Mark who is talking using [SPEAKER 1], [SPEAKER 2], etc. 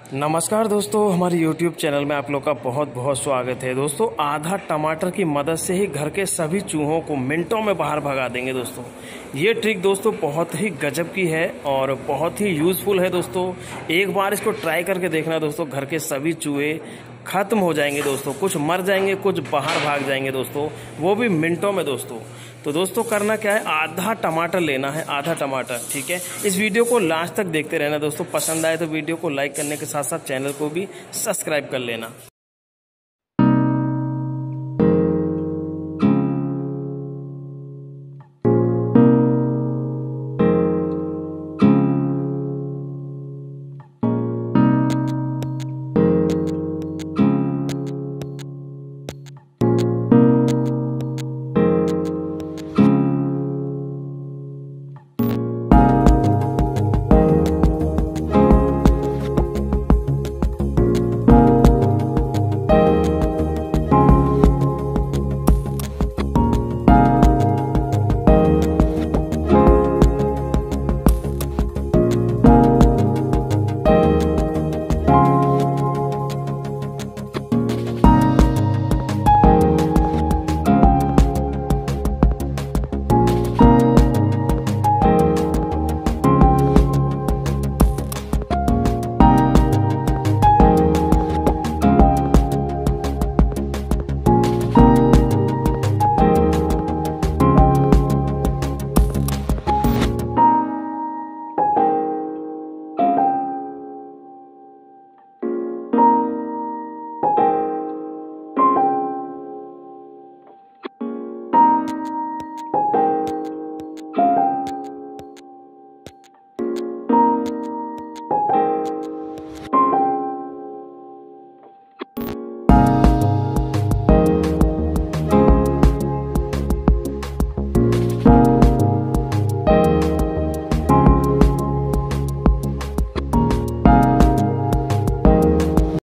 [SPEAKER 1] नमस्कार दोस्तों, हमारे YouTube चैनल में आप लोग का बहुत बहुत स्वागत है। दोस्तों, आधा टमाटर की मदद से ही घर के सभी चूहों को मिनटों में बाहर भगा देंगे। दोस्तों, ये ट्रिक दोस्तों बहुत ही गजब की है और बहुत ही यूज़फुल है। दोस्तों, एक बार इसको ट्राई करके देखना दोस्तों, घर के सभी चूहे खत्म हो जाएंगे। दोस्तों, कुछ मर जाएंगे, कुछ बाहर भाग जाएंगे दोस्तों, वो भी मिनटों में। दोस्तों, तो दोस्तों करना क्या है, आधा टमाटर लेना है, आधा टमाटर। ठीक है, इस वीडियो को लास्ट तक देखते रहना दोस्तों। पसंद आए तो वीडियो को लाइक करने के साथ साथ चैनल को भी सब्सक्राइब कर लेना।